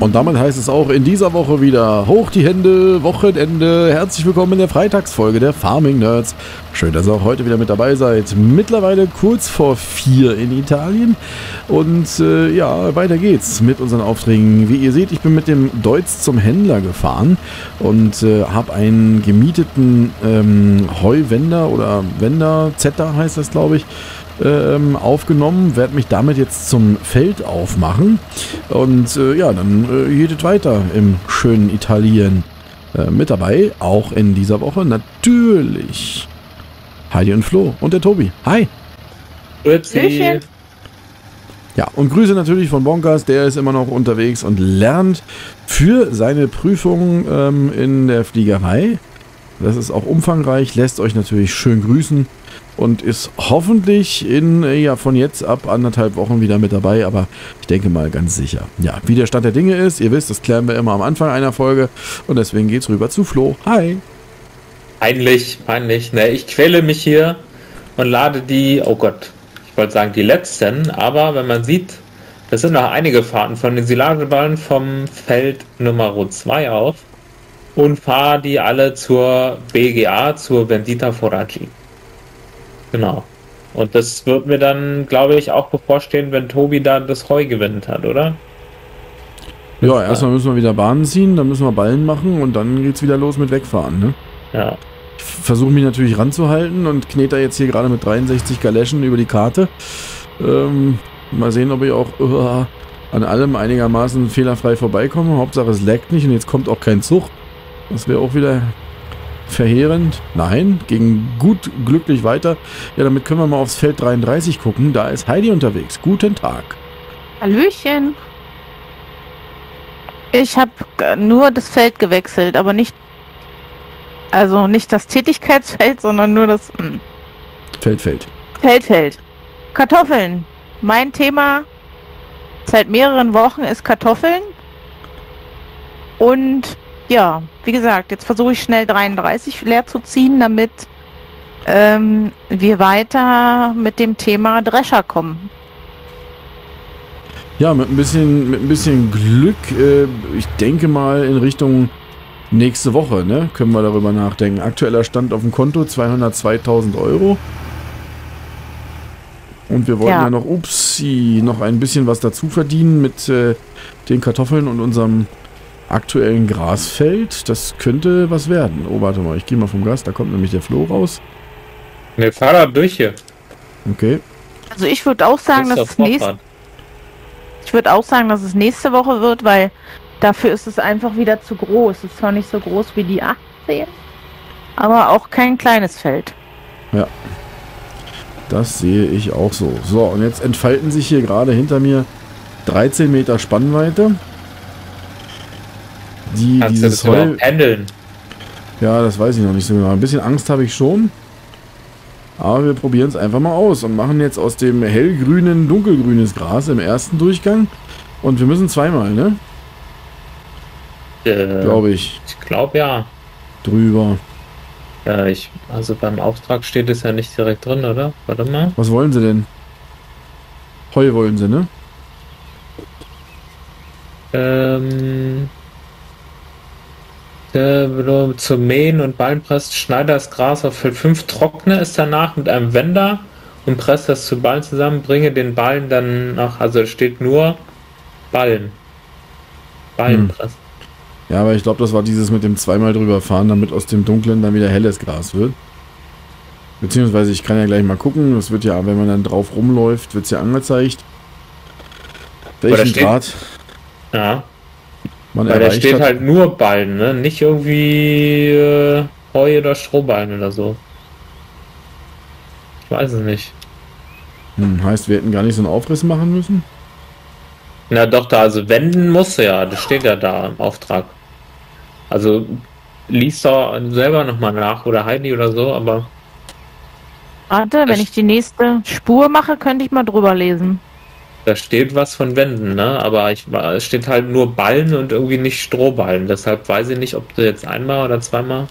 Und damit heißt es auch in dieser Woche wieder hoch die Hände, Wochenende. Herzlich willkommen in der Freitagsfolge der Farming Nerds. Schön, dass ihr auch heute wieder mit dabei seid. Mittlerweile kurz vor 4 in Italien. Und ja, weiter geht's mit unseren Aufträgen. Wie ihr seht, ich bin mit dem Deutz zum Händler gefahren und habe einen gemieteten Heuwender oder Wender, Zetter heißt das, glaube ich, aufgenommen, werde mich damit jetzt zum Feld aufmachen und ja, dann geht es weiter im schönen Italien. Mit dabei, auch in dieser Woche, natürlich Heidi und Flo und der Tobi. Hi! Grüezi. Ja, und Grüße natürlich von Bonkers, der ist immer noch unterwegs und lernt für seine Prüfung in der Fliegerei. Das ist auch umfangreich, lässt euch natürlich schön grüßen. Und ist hoffentlich von jetzt ab 1,5 Wochen wieder mit dabei, aber ich denke mal ganz sicher. Ja, wie der Stand der Dinge ist, ihr wisst, das klären wir immer am Anfang einer Folge und deswegen geht's rüber zu Flo. Hi! Peinlich. Ne, ich quäle mich hier und lade die, oh Gott, ich wollte sagen die letzten, aber wenn man sieht, das sind noch einige Fahrten von den Silageballen vom Feld Nummer 2 auf und fahre die alle zur BGA, zur Vendita Foraggi. Genau. Und das wird mir dann, glaube ich, auch bevorstehen, wenn Tobi da das Heu gewinnt hat, oder? Ja, erstmal müssen wir wieder Bahnen ziehen, dann müssen wir Ballen machen und dann geht's wieder los mit Wegfahren, ne? Ja. Ich versuche mich natürlich ranzuhalten und knete jetzt hier gerade mit 63 Galeschen über die Karte. Mal sehen, ob ich auch an allem einigermaßen fehlerfrei vorbeikomme. Hauptsache es laggt nicht und jetzt kommt auch kein Zug. Das wäre auch wieder verheerend. Nein, ging gut glücklich weiter. Ja, damit können wir mal aufs Feld 33 gucken. Da ist Heidi unterwegs. Guten Tag. Hallöchen. Ich habe nur das Feld gewechselt, aber nicht das Tätigkeitsfeld, sondern nur das Feld. Kartoffeln. Mein Thema seit mehreren Wochen ist Kartoffeln. Und ja, wie gesagt, jetzt versuche ich schnell 33 leer zu ziehen, damit wir weiter mit dem Thema Drescher kommen. Ja, mit ein bisschen Glück, ich denke mal in Richtung nächste Woche, ne? Können wir darüber nachdenken. Aktueller Stand auf dem Konto 202.000 Euro. Und wir wollten ja noch ein bisschen was dazu verdienen mit den Kartoffeln und unserem aktuellen Grasfeld. Das könnte was werden. Oh, warte mal, ich gehe mal vom Gas, da kommt nämlich der Flo raus. Ne, fahr da durch hier. Okay. Also ich würde auch sagen, dass es nächste Woche wird, weil dafür ist es einfach wieder zu groß. Es ist zwar nicht so groß wie die 18, aber auch kein kleines Feld. Ja. Das sehe ich auch so. So, und jetzt entfalten sich hier gerade hinter mir 13 Meter Spannweite. Kannst du das überhaupt handeln? Ja, das weiß ich noch nicht so genau. Ein bisschen Angst habe ich schon. Aber wir probieren es einfach mal aus und machen jetzt aus dem hellgrünen dunkelgrünes Gras im ersten Durchgang. Und wir müssen zweimal, ne? Glaube ich. Ich glaube ja. Drüber. Also beim Auftrag steht es ja nicht direkt drin, oder? Warte mal. Was wollen sie denn? Heu wollen sie, ne? Zum Mähen und Ballenpressen schneide das Gras auf Feld 5, trockne es danach mit einem Wender und presse das zu Ballen zusammen, bringe den Ballen dann nach, also es steht nur Ballenpressen. Ja, aber ich glaube, das war dieses mit dem zweimal drüber fahren, damit aus dem Dunklen dann wieder helles Gras wird. Beziehungsweise ich kann ja gleich mal gucken, das wird ja, wenn man dann drauf rumläuft, wird es ja angezeigt. Welchen Grad man weil da erreicht steht hat. halt nur Ballen, ne? Nicht irgendwie Heu oder Strohballen oder so. Ich weiß es nicht. Heißt, wir hätten gar nicht so einen Aufriss machen müssen? Na doch, also wenden musst du ja, das steht ja da im Auftrag. Also liest doch selber nochmal nach oder Heidi oder so, aber... Warte, wenn ich die nächste Spur mache, könnte ich mal drüber lesen. Da steht was von Wänden, ne? Aber es steht halt nur Ballen und irgendwie nicht Strohballen. Deshalb weiß ich nicht, ob du jetzt einmal oder zweimal...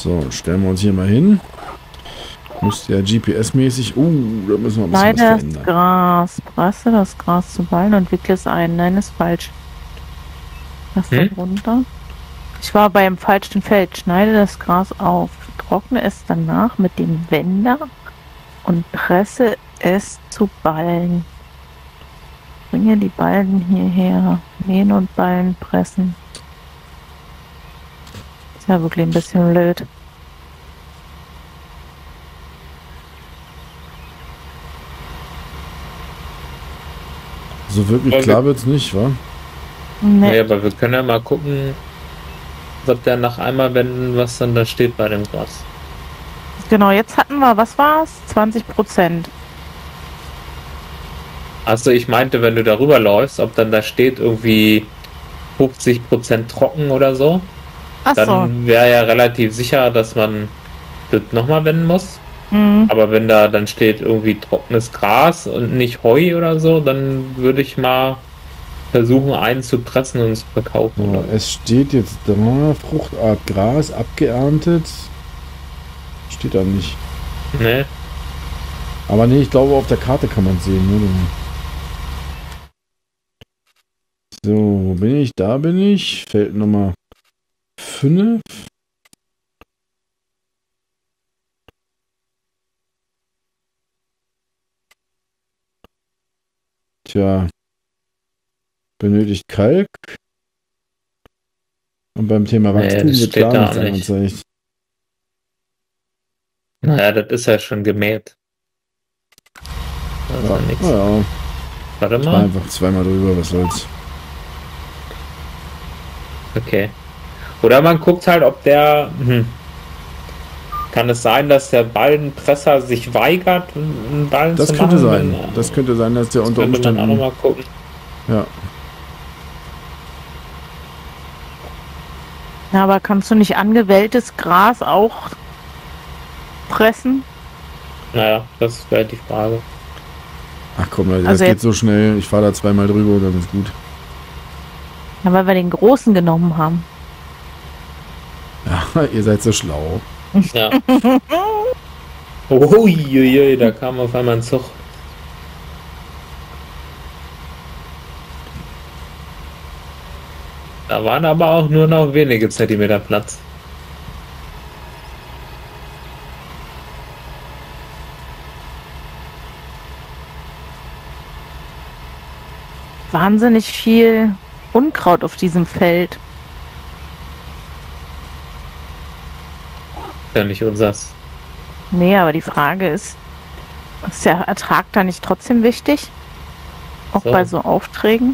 So, stellen wir uns hier mal hin. Müsste ja GPS-mäßig... da müssen wir ein bisschen was verändern. Das Gras. Presse das Gras zu Ballen und wickle es ein. Nein, ist falsch. Lass das runter. Ich war beim falschen Feld. Schneide das Gras auf. Trockne es danach mit dem Wender und presse es zu Ballen. Bringe die Ballen hierher. Mähen und Ballen pressen. Ist ja wirklich ein bisschen blöd. So wirklich klar wird's nicht, wa? Nee. Ja, aber wir können ja mal gucken, was der nach einmal wenden, was dann da steht bei dem Gras. Genau, jetzt hatten wir, was war's? 20%. Also ich meinte, wenn du darüber läufst, ob dann da steht irgendwie 50% trocken oder so, dann wäre ja relativ sicher, dass man das nochmal wenden muss. Aber wenn da dann steht irgendwie trockenes Gras und nicht Heu oder so, dann würde ich mal versuchen, einen zu pressen und zu verkaufen. Ja, es steht jetzt da, Fruchtart Gras, abgeerntet. Steht da nicht. Nee. Aber nee, ich glaube, auf der Karte kann man sehen. Ne? So, wo bin ich? Da bin ich. Feld Nummer 5. Tja, benötigt Kalk. Und beim Thema Wachstum wird gar nichts angezeigt. Naja, das ist ja schon gemäht. Also ja, nichts. Ja. Warte mal. Einfach zweimal drüber, was soll's. Okay. Oder man guckt halt, ob der... Kann es sein, dass der Ballenpresser sich weigert, einen Ballen zu machen? Das könnte sein. Das könnte sein, dass der unter Umständen... auch noch mal gucken. Ja. Ja, aber kannst du nicht angewelltes Gras auch pressen? Naja, das wäre die Frage. Ach komm, Leute, das geht so schnell. Ich fahre da zweimal drüber und dann ist gut. Ja, weil wir den großen genommen haben. Ja, ihr seid so schlau. Ja. Uiuiui, da kam auf einmal ein Zug. Da waren aber auch nur noch wenige Zentimeter Platz. Wahnsinnig viel Unkraut auf diesem Feld. Ja, nicht unsers. Nee, aber die Frage ist der Ertrag da nicht trotzdem wichtig? Auch bei so Aufträgen?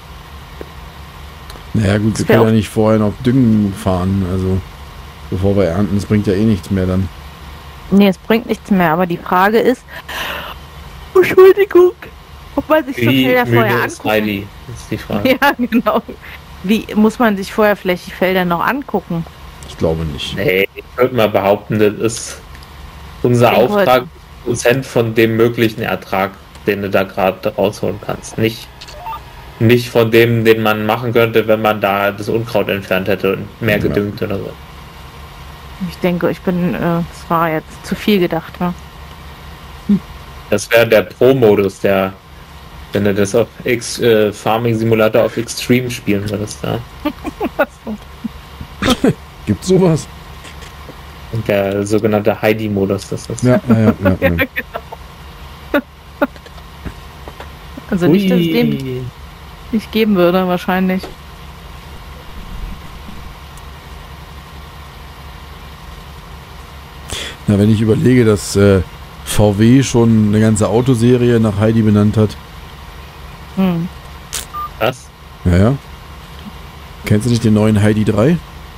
Naja gut, wir können ja nicht vorher noch Düngen fahren, also bevor wir ernten, das bringt ja eh nichts mehr dann. Nee, es bringt nichts mehr, aber die Frage ist, Entschuldigung, ob man sich so Felder vorher angucken. Heidi, ist die Frage. Ja, genau. Wie muss man sich vorher vielleicht die Felder noch angucken? Ich glaube nicht. Nee, ich würde mal behaupten, das ist unser Auftrag, Prozent von dem möglichen Ertrag, den du da gerade rausholen kannst. Nicht von dem, den man machen könnte, wenn man da das Unkraut entfernt hätte und mehr gedüngt oder so. Ich denke, das war jetzt zu viel gedacht. Ja? Das wäre der Pro-Modus, wenn du das auf Farming Simulator auf Extreme spielen würdest. Ja. Gibt's sowas? Der sogenannte Heidi-Modus, das ist. Ja. Genau. Also nicht, dass es dem nicht geben würde, wahrscheinlich. Na, wenn ich überlege, dass VW schon eine ganze Autoserie nach Heidi benannt hat. Was? Ja. Kennst du nicht den neuen Heidi 3?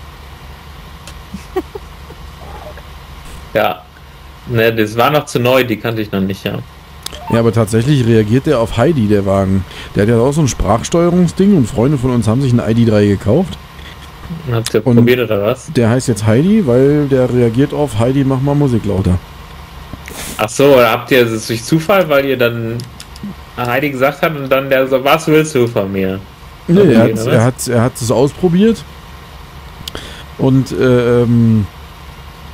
Ja. Ne, das war noch zu neu, die kannte ich noch nicht, ja. Ja, aber tatsächlich reagiert der auf Heidi, der Wagen. Der hat ja auch so ein Sprachsteuerungsding und Freunde von uns haben sich einen ID3 gekauft. Habt ihr probiert oder was? Der heißt jetzt Heidi, weil der reagiert auf Heidi, mach mal Musik lauter. Ach so, oder habt ihr das durch Zufall, weil ihr dann Heidi gesagt habt und dann der so, was willst du von mir? Nee, er hat es ausprobiert und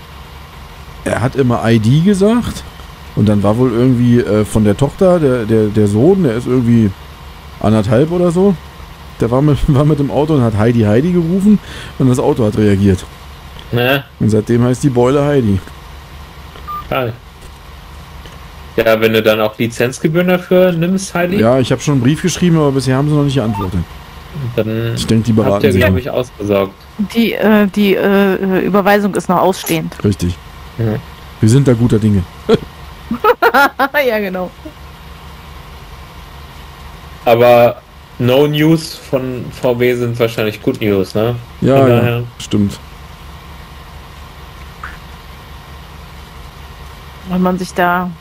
er hat immer ID gesagt und dann war wohl irgendwie von der Tochter, der Sohn, der ist irgendwie 1,5 oder so. Der war mit dem Auto und hat Heidi Heidi gerufen und das Auto hat reagiert. Ne? Und seitdem heißt die Beule Heidi. Geil. Ja, wenn du dann auch Lizenzgebühren dafür nimmst, Heidi, Ja, ich habe schon einen Brief geschrieben, aber bisher haben sie noch nicht geantwortet. dann Ich denke, die habt beraten ihr, sich. glaube noch. ich, ausgesorgt. Die Überweisung ist noch ausstehend. Richtig. Mhm. Wir sind da guter Dinge. Ja, genau. Aber No News von VW sind wahrscheinlich Good News, ne? Ja, Von ja, daher. stimmt. Wenn man sich da...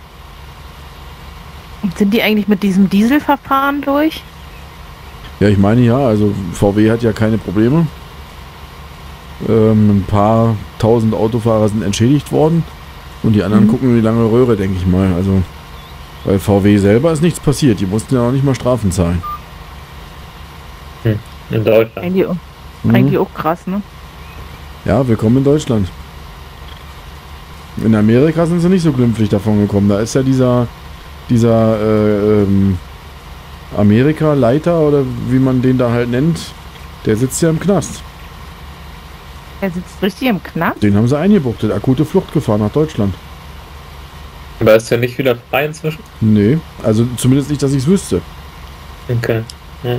Sind die eigentlich mit diesem Dieselverfahren durch? Ja, ich meine ja, also VW hat ja keine Probleme. Ein paar tausend Autofahrer sind entschädigt worden und die anderen gucken in die lange Röhre, denke ich mal. Also bei VW selber ist nichts passiert. Die mussten ja auch nicht mal Strafen zahlen. In Deutschland. Eigentlich auch krass, ne? Ja, willkommen in Deutschland. In Amerika sind sie nicht so glimpflich davon gekommen. Da ist ja dieser Amerika-Leiter oder wie man den da halt nennt, der sitzt ja im Knast. Er sitzt richtig im Knast. Den haben sie eingebuchtet. Akute Fluchtgefahr nach Deutschland. Aber ist ja nicht wieder frei inzwischen? Nee, also zumindest nicht, dass ich es wüsste. Okay. Ja.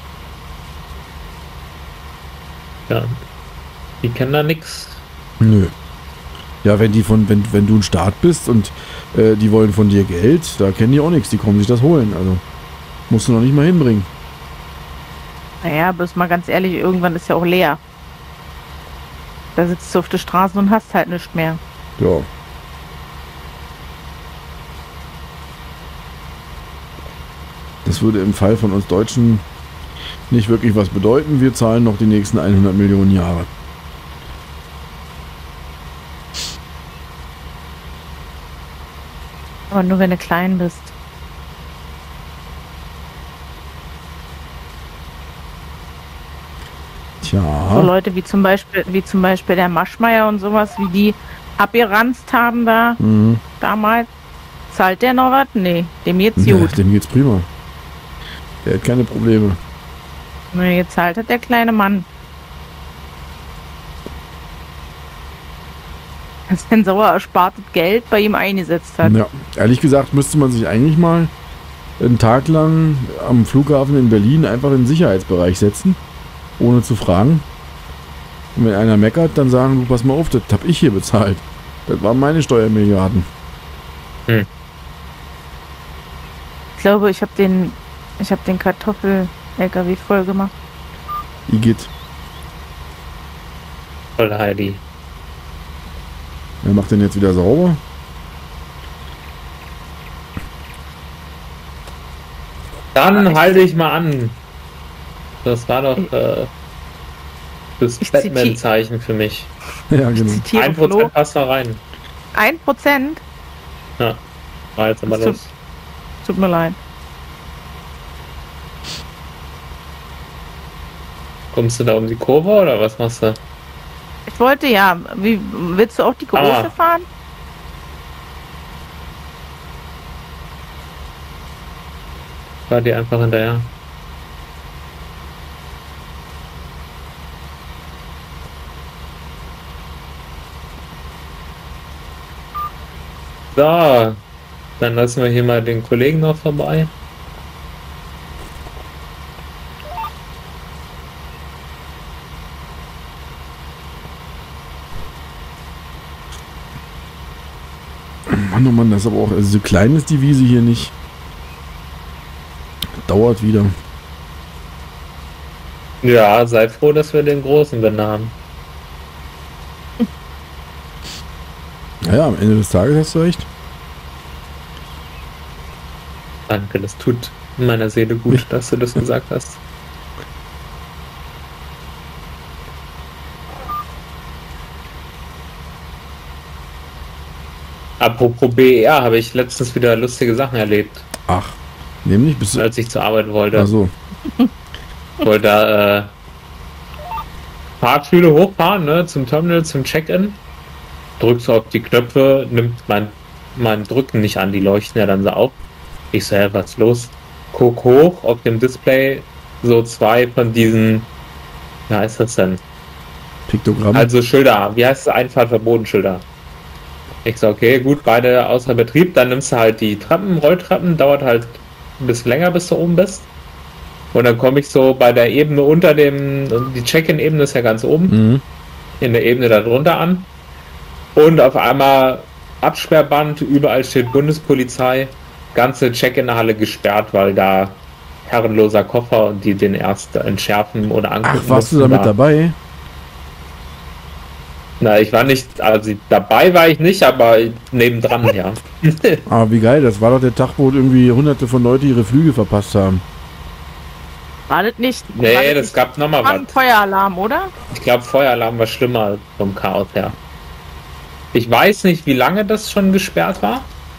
Ja. Die kennen da nix. Nö. Ja, wenn du ein Staat bist und die wollen von dir Geld, da kennen die auch nichts, die kommen sich das holen. Also musst du noch nicht mal hinbringen. Naja, aber ist mal ganz ehrlich, irgendwann ist ja auch leer. Da sitzt du auf der Straße und hast halt nichts mehr. Ja. Das würde im Fall von uns Deutschen nicht wirklich was bedeuten. Wir zahlen noch die nächsten 100 Millionen Jahre. Aber nur wenn du klein bist. So Tja. Leute wie zum Beispiel der Maschmeyer und sowas, wie die abgeranzt haben da Mhm. damals. Zahlt der noch was? Nee, dem geht's Ja, gut. dem geht's prima. Der hat keine Probleme. Nee, gezahlt hat der kleine Mann. Dass sein sauer erspartes Geld bei ihm eingesetzt hat. Ja, ehrlich gesagt müsste man sich eigentlich mal einen Tag lang am Flughafen in Berlin einfach in den Sicherheitsbereich setzen, ohne zu fragen. Und wenn einer meckert, dann sagen, du pass mal auf, das hab ich hier bezahlt. Das waren meine Steuermilliarden. Ich glaube, ich habe den Kartoffel-LKW voll gemacht. Igitt. Voll Heidi. Wer macht den jetzt wieder sauber? Dann halte ich mal an. Das war doch das Ich Batman-Zeichen für mich. Ja, genau. Zitiere 1% Flo. passt da rein. 1%? Ja. War jetzt aber Das los. Tut mir leid. Kommst du da um die Kurve oder was machst du? Ich wollte ja. Willst du auch die große fahren? War die einfach hinterher. So, dann lassen wir hier mal den Kollegen noch vorbei. Mann, oh Mann, das ist aber auch, also so klein ist die Wiese hier nicht. Dauert wieder. Ja, sei froh, dass wir den großen Bänder haben. Naja, am Ende des Tages hast du recht. Danke, das tut meiner Seele gut, dass du das gesagt hast. Apropos BER, habe ich letztens wieder lustige Sachen erlebt, Ach, nämlich bist du... als ich zur Arbeit wollte. Ach so. Wollte da Fahrstühle hochfahren, ne, zum Terminal, zum Check-in. drückst du auf die Knöpfe, nimmt mein Drücken nicht an, die leuchten ja dann so auf. Ich so, was ist los? Guck hoch, auf dem Display so 2 von diesen, wie heißt das denn? Piktogramm. Also Schilder, wie heißt es? Einfahrtverboten-Schilder. Ich so, okay, gut, beide außer Betrieb, dann nimmst du halt die Treppen, Rolltreppen, dauert halt ein bisschen länger, bis du oben bist. Und dann komme ich so bei der Ebene unter dem, die Check-in-Ebene ist ja ganz oben, in der Ebene darunter an. Und auf einmal Absperrband, überall steht Bundespolizei, ganze Check-in-Halle gesperrt, weil da herrenloser Koffer und die den erst entschärfen oder angucken. Ach, warst du da mit dabei? Na, ich war nicht, also dabei war ich nicht, aber nebendran, ja. Aber wie geil, das war doch der Tag, wo irgendwie hunderte von Leuten ihre Flüge verpasst haben. War das nicht? Nee, das gab nochmal was. Feueralarm, oder? Ich glaube, Feueralarm war schlimmer vom Chaos her. Ich weiß nicht, wie lange das schon gesperrt war.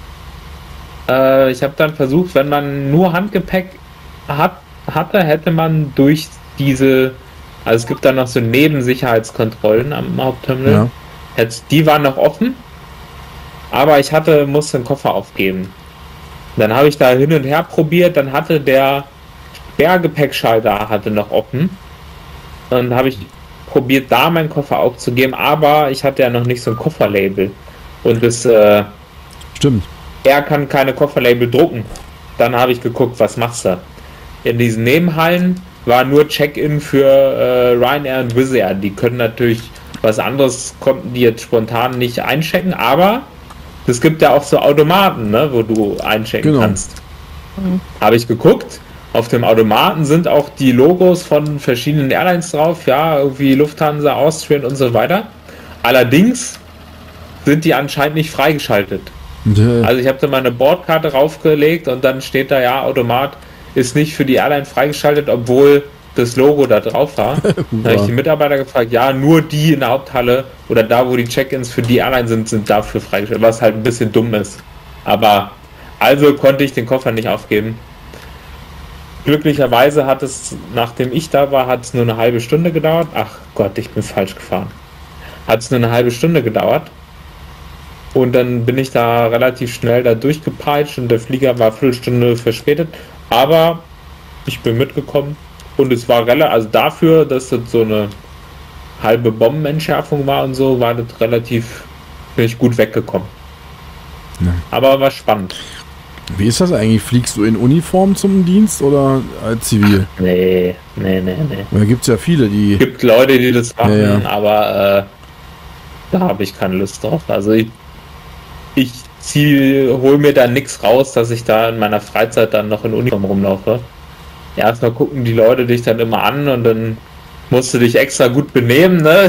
Ich habe dann versucht, wenn man nur Handgepäck hatte, hätte man durch diese, also es gibt dann noch so Nebensicherheitskontrollen am Hauptterminal. Ja. Die waren noch offen, aber ich musste den Koffer aufgeben. Dann habe ich da hin und her probiert, dann hatte der Sperrgepäckschalter noch offen. Dann habe ich probiert, da meinen Koffer aufzugeben, aber ich hatte ja noch nicht so ein Kofferlabel. Und das stimmt. Er kann keine Kofferlabel drucken. Dann habe ich geguckt, was machst du? In diesen Nebenhallen war nur Check-in für Ryanair und Wizz Air. Die können natürlich was anderes, konnten die jetzt spontan nicht einchecken, aber es gibt ja auch so Automaten, ne, wo du einchecken kannst. Habe ich geguckt. Auf dem Automaten sind auch die Logos von verschiedenen Airlines drauf, ja, irgendwie Lufthansa, Austrian und so weiter. Allerdings sind die anscheinend nicht freigeschaltet. Also ich habe da meine Bordkarte raufgelegt und dann steht da, ja, Automat ist nicht für die Airline freigeschaltet, obwohl das Logo da drauf war. Da habe ich die Mitarbeiter gefragt, ja, nur die in der Haupthalle oder da, wo die Check-ins für die Airline sind dafür freigeschaltet, was halt ein bisschen dumm ist. Aber also konnte ich den Koffer nicht aufgeben. Glücklicherweise hat es, nachdem ich da war, hat es nur eine halbe Stunde gedauert. Ach Gott, ich bin falsch gefahren. Hat es nur eine halbe Stunde gedauert. Und dann bin ich da relativ schnell da durchgepeitscht und der Flieger war eine Viertelstunde verspätet. Aber ich bin mitgekommen und es war also dafür, dass das so eine halbe Bombenentschärfung war und so, war das bin ich gut weggekommen. Ja. Aber war spannend. Wie ist das eigentlich? Fliegst du in Uniform zum Dienst oder als Zivil? Nee. Da gibt es ja viele, die... Es gibt Leute, die das machen, ja. Aber da habe ich keine Lust drauf. Also ich hole mir da nichts raus, dass ich da in meiner Freizeit dann noch in Uniform rumlaufe. Erstmal gucken die Leute dich dann immer an und dann musst du dich extra gut benehmen, ne?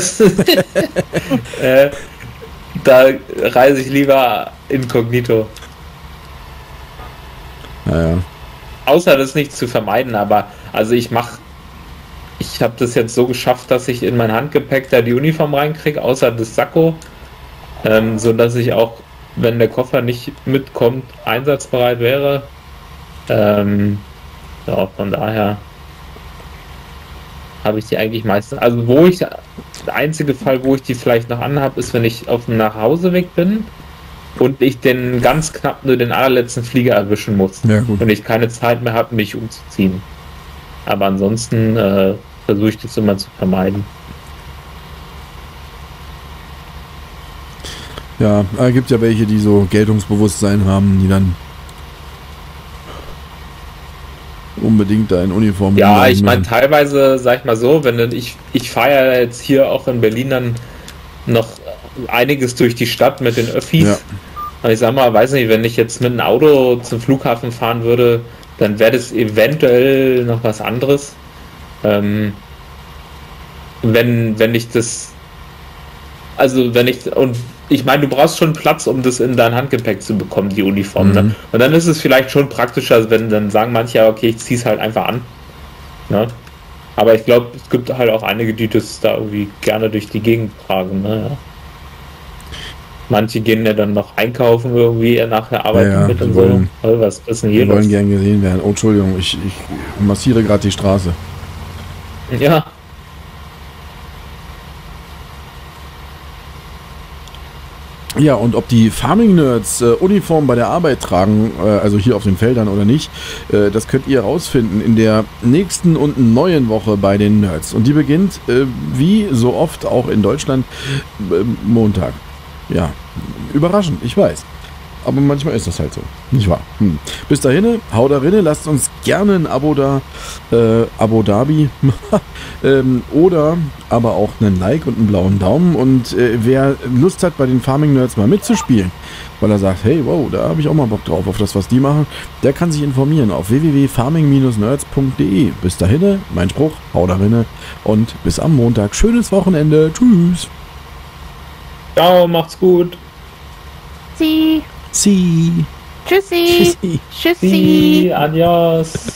Da reise ich lieber inkognito. Ja. Außer das nicht zu vermeiden, aber also ich habe das jetzt so geschafft, dass ich in mein Handgepäck da die Uniform reinkriege, außer das Sakko, so dass ich auch, wenn der Koffer nicht mitkommt, einsatzbereit wäre. Ja, von daher habe ich die eigentlich meistens. Also der einzige Fall, wo ich die vielleicht noch anhabe, ist, wenn ich auf dem Nachhauseweg bin und ich den ganz knapp nur den allerletzten Flieger erwischen muss. Ja, gut. Und ich keine Zeit mehr habe, mich umzuziehen. Aber ansonsten versuche ich das immer zu vermeiden. Ja, gibt ja welche, die so Geltungsbewusstsein haben, die dann unbedingt da in Uniform. Ja, ich meine teilweise, sag ich mal so, ich fahre ja jetzt hier auch in Berlin dann noch einiges durch die Stadt mit den Öffis. Ja. Und ich sag mal, weiß nicht, wenn ich jetzt mit einem Auto zum Flughafen fahren würde, dann wäre das eventuell noch was anderes. Wenn ich das, also wenn ich, und ich meine, du brauchst schon Platz, um das in dein Handgepäck zu bekommen, die Uniform. Ne? Und dann ist es vielleicht schon praktischer, wenn dann sagen manche, ja, okay, ich zieh's halt einfach an. Ne? Aber ich glaube, es gibt halt auch einige, die das da irgendwie gerne durch die Gegend tragen. Ne? Ja. Manche gehen ja dann noch einkaufen irgendwie nach der Arbeit mit und so. Was ist denn hier los? Die wollen gern gesehen werden. Oh, Entschuldigung, ich massiere gerade die Straße. Ja. Ja, und ob die Farming-Nerds Uniform bei der Arbeit tragen, also hier auf den Feldern oder nicht, das könnt ihr rausfinden in der nächsten und neuen Woche bei den Nerds. Und die beginnt, wie so oft auch in Deutschland, Montag. Ja, überraschend, ich weiß. Aber manchmal ist das halt so, nicht wahr? Bis dahin, haut da rinne, lasst uns gerne ein Abo da, Abu Dhabi, oder aber auch einen Like und einen blauen Daumen. Und wer Lust hat, bei den Farming Nerds mal mitzuspielen, weil er sagt, hey, wow, da habe ich auch mal Bock drauf, auf das, was die machen, der kann sich informieren auf www.farming-nerds.de. Bis dahin, mein Spruch, haut da rinne und bis am Montag. Schönes Wochenende, tschüss. Ciao, macht's gut. Sie. Sie. Tschüssi. Tschüssi. Tschüssi. Adios.